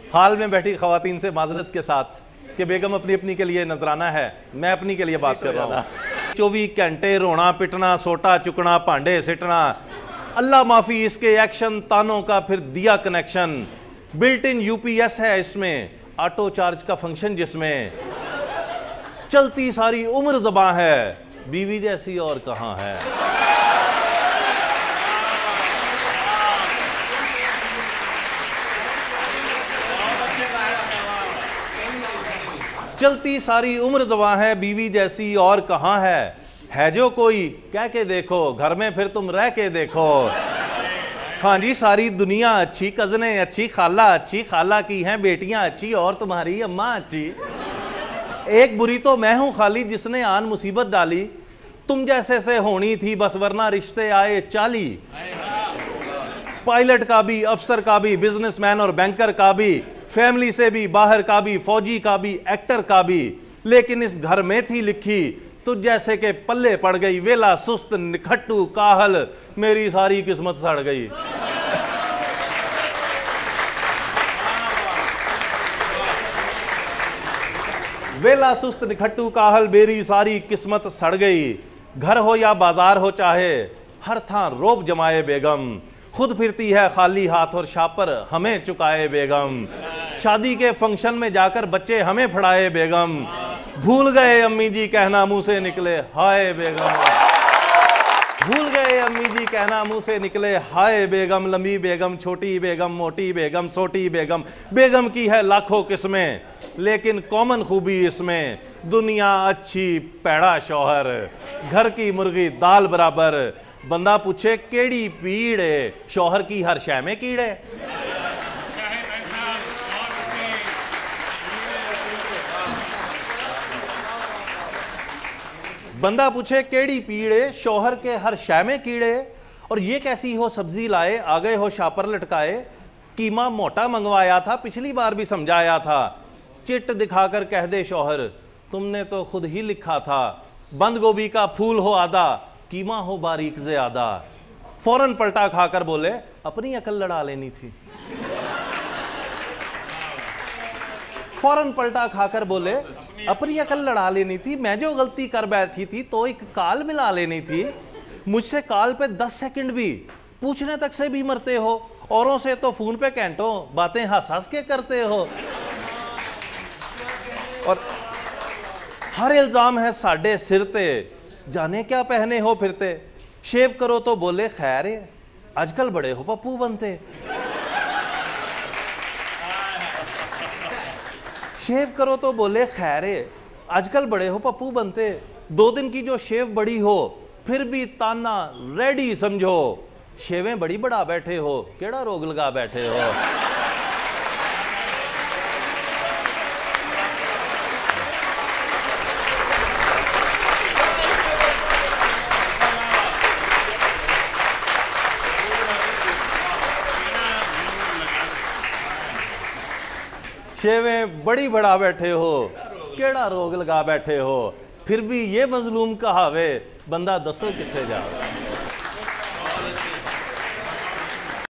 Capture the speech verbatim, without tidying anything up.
हाल में बैठी खवातीन से माजरत के साथ कि बेगम अपनी अपनी के लिए नजराना है, मैं अपनी के लिए बात कर रहा हूँ। चौबीस घंटे रोना पिटना, सोटा चुकना, भांडे सिटना, अल्लाह माफी इसके एक्शन तानों का फिर दिया कनेक्शन। बिल्ट इन यूपीएस है इसमें, ऑटो चार्ज का फंक्शन जिसमें। चलती सारी उम्र ज़बां है, बीवी जैसी और कहां है। चलती सारी उम्र ज़बां है, बीवी जैसी और कहां है। है जो कोई कह के देखो, घर में फिर तुम रह के देखो। हाँ जी, सारी दुनिया अच्छी, कज़नें अच्छी, खाला अच्छी, खाला की हैं बेटियां अच्छी और तुम्हारी अम्मा अच्छी। एक बुरी तो मैं हूं खाली जिसने आन मुसीबत डाली, तुम जैसे से होनी थी बस वरना रिश्ते आए चाली। पायलट का भी, अफसर का भी, बिजनेसमैन और बैंकर का भी, फैमिली से भी, बाहर का भी, फौजी का भी, एक्टर का भी, लेकिन इस घर में थी लिखी तुझ जैसे के पल्ले पड़ गई। वेला सुस्त निखट्टू काहल, मेरी सारी किस्मत सड़ गई। वेला सुस्त निखट्टू काहल, मेरी सारी किस्मत सड़ गई। घर हो या बाजार हो चाहे, हर थां रोब जमाए बेगम। खुद फिरती है खाली हाथ और शापर हमें चुकाए बेगम। शादी के फंक्शन में जाकर बच्चे हमें फड़ाए बेगम। भूल गए अम्मी जी कहना मुंह से निकले हाय बेगम। भूल गए अम्मी जी कहना मुंह से निकले हाय बेगम। लंबी बेगम, छोटी बेगम, मोटी बेगम, सोटी बेगम, बेगम की है लाखों किस्में, लेकिन कॉमन खूबी इसमें दुनिया अच्छी पैड़ा शौहर, घर की मुर्गी दाल बराबर। बंदा पूछे केड़ी पीड़ है, शौहर की हर शय में कीड़े। बंदा पूछे केड़ी पीड़े, शौहर के हर शय में कीड़े। और ये कैसी हो सब्जी लाए, आ गए हो शापर लटकाए। कीमा मोटा मंगवाया था, पिछली बार भी समझाया था। चिट दिखाकर कह दे शौहर, तुमने तो खुद ही लिखा था। बंद गोभी का फूल हो आधा, कीमा हो बारीक ज्यादा। फौरन पलटा खाकर बोले अपनी अकल लड़ा लेनी थी। फौरन पलटा खाकर बोले अपनी अकल लड़ा लेनी थी। मैं जो गलती कर बैठी थी तो एक काल मिला लेनी थी। मुझसे काल पे दस सेकंड भी पूछने तक से भी मरते हो, औरों से तो फोन पे घंटों बातें हंस हंस के करते हो। और हर इल्जाम है साडे सिर ते, जाने क्या पहने हो फिरते। शेव करो तो बोले खैर है, आजकल बड़े हो पप्पू बनते। शेव करो तो बोले खैर है, आजकल बड़े हो पप्पू बनते। दो दिन की जो शेव बड़ी हो फिर भी ताना रेडी समझो। शेवें बड़ी बढ़ा बैठे हो, केड़ा रोग लगा बैठे हो। शेवें बड़ी बढ़ा बैठे हो, केड़ा रोग लगा बैठे हो। फिर भी ये मजलूम कहावे, बंदा दसो किथे जावे।